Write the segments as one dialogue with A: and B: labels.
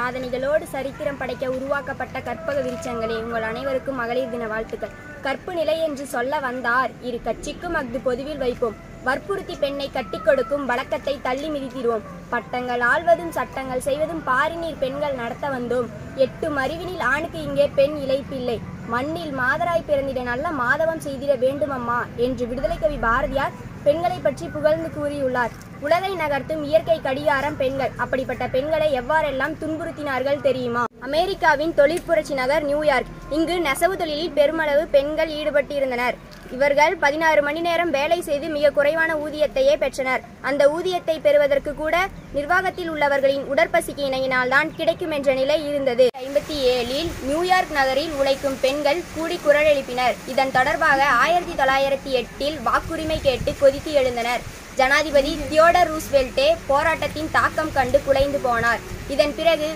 A: சாதனைகளோடு சரித்திரம் படைக்க உருவாக்கப்பட்ட கற்பக விருட்சங்களே, உங்கள் அனைவருக்கும் மகளிர் தின வாழ்த்துக்கள். கற்பு நிலை என்று சொல்ல வந்தார், இரு கட்சிக்கும் அஃது பொதுவில் வைப்போம். வற்புறுத்தி பெண்ணை கட்டிக் கொடுக்கும் வழக்கத்தை தள்ளி மிதித்திடுவோம். பட்டங்கள் ஆள்வதும் சட்டங்கள் செய்வதும் பாரினீர் பெண்கள் நடத்த வந்தோம். 8 மறிவினில் ஆணுக்கு இங்கே பெண் இழைப்பில்லை. மண்ணில் மாதராய் பிறந்திட நல்ல மாதவம் செய்திட வேண்டுமம்மா என்று விடுதலை கவி பாரதியார் பெண்களை பற்றி புகழ்ந்து கூறியுள்ளார். உலகை நகர்த்தும் இயற்கை கடிகாரம் பெண்கள். அப்படிப்பட்ட பெண்களை எவ்வாறெல்லாம் துன்புறுத்தினார்கள் தெரியுமா? அமெரிக்காவின் தொழிற்புரட்சி நகர் நியூயார்க். இங்கு நெசவு தொழிலில் பெருமளவு பெண்கள் ஈடுபட்டிருந்தனர். இவர்கள் 16 மணி நேரம் வேலை செய்து மிக குறைவான ஊதியத்தையே பெற்றனர். அந்த ஊதியத்தை பெறுவதற்கு கூட நிர்வாகத்தில் உள்ளவர்களின் உடற்பசிக்கு இணங்கினால்தான் கிடைக்கும் என்ற நிலை இருந்தது. 57இல் நியூயார்க் நகரில் உழைக்கும் பெண்கள் கூடி குரல் எழுப்பினர். இதன் தொடர்பாக 1908இல் வாக்குரிமை கேட்டு கொதித்து எழுந்தனர். ஜனாதிபதி தியோடர் ரூஸ்வெல்ட்டே போராட்டத்தின் தாக்கம் கண்டு குலைந்து போனார். இதன் பிறகு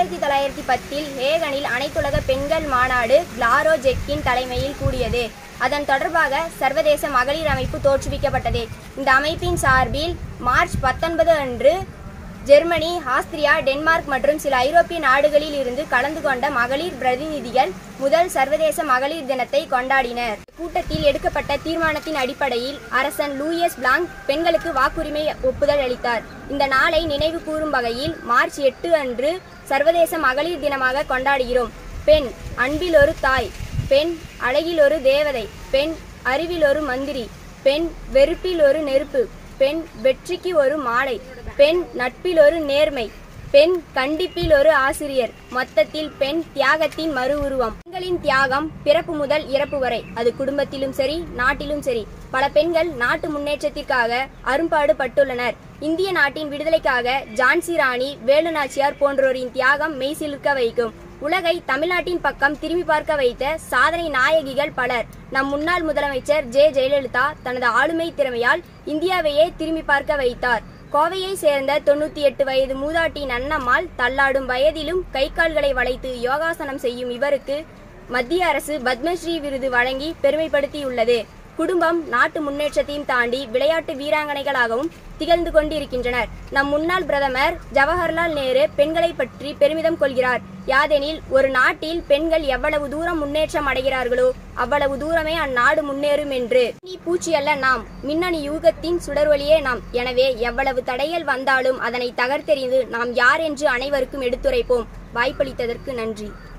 A: 1910இல் ஹேகனில் அனைத்துலக பெண்கள் மாநாடு கிளாரோ ஜெக்கின் தலைமையில் கூடியது. அதன் தொடர்பாக சர்வதேச மகளிர் அமைப்பு தோற்றுவிக்கப்பட்டது. இந்த அமைப்பின் சார்பில் மார்ச் 19 அன்று ஜெர்மனி, ஆஸ்திரியா, டென்மார்க் மற்றும் சில ஐரோப்பிய நாடுகளில் இருந்து கலந்து கொண்ட மகளிர் பிரதிநிதிகள் முதல் சர்வதேச மகளிர் தினத்தை கொண்டாடினர். கூட்டத்தில் எடுக்கப்பட்ட தீர்மானத்தின் அடிப்படையில் அரசன் லூயிஸ் பிளாங்க் பெண்களுக்கு வாக்குரிமை ஒப்புதல் அளித்தார். இந்த நாளை நினைவு கூறும் வகையில் மார்ச் 8 அன்று சர்வதேச மகளிர் தினமாக கொண்டாடுகிறோம். பெண் அன்பில் ஒரு தாய், பெண் அழகில் ஒரு தேவதை, பெண் அறிவில் ஒரு மந்திரி, பெண் வெறுப்பில் ஒரு நெருப்பு, பெண் வெற்றிக்கு ஒரு மாலை, பெண் நட்பில் ஒரு நேர்மை, பெண் கண்டிப்பில் ஒரு ஆசிரியர். மொத்தத்தில் பெண் தியாகத்தின் மறு உருவம். பெண்களின் தியாகம் பிறப்பு முதல் இறப்பு வரை, அது குடும்பத்திலும் சரி நாட்டிலும் சரி. பல பெண்கள் நாட்டு முன்னேற்றத்திற்காக அரும்பாடு பட்டுள்ளனர். இந்திய நாட்டின் விடுதலைக்காக ஜான்சி ராணி, வேலு நாச்சியார் போன்றோரின் தியாகம் மெய்சிலிர்க்க வைக்கும். உலகை தமிழ்நாட்டின் பக்கம் திரும்பி பார்க்க வைத்த சாதனை நாயகிகள் பலர். நம் முன்னாள் முதலமைச்சர் ஜெயலலிதா தனது ஆளுமை திறமையால் இந்தியாவையே திரும்பி பார்க்க வைத்தார். கோவையை சேர்ந்த 98 வயது மூதாட்டி நன்னம்மாள் தள்ளாடும் வயதிலும் கை கால்களை வளைத்து யோகாசனம் செய்யும் இவருக்கு மத்திய அரசு பத்மஸ்ரீ விருது வழங்கி பெருமைப்படுத்தியுள்ளது. குடும்பம் நாட்டு முன்னேற்றத்தையும் தாண்டி விளையாட்டு வீராங்கனைகளாகவும் திகழ்ந்து கொண்டிருக்கின்றனர். நம் முன்னாள் பிரதமர் ஜவஹர்லால் நேரு பெண்களை பற்றி பெருமிதம் கொள்கிறார். யாதெனில், ஒரு நாட்டில் பெண்கள் எவ்வளவு தூரம் முன்னேற்றம் அடைகிறார்களோ அவ்வளவு தூரமே அந்நாடு முன்னேறும் என்று. பூச்சி அல்ல நாம், மின்னணு யுகத்தின் சுடர்வழியே நாம். எனவே எவ்வளவு தடைகள் வந்தாலும் அதனை தகர்த்தெறிந்து நாம் யார் என்று அனைவருக்கும் எடுத்துரைப்போம். வாய்ப்பளித்ததற்கு நன்றி.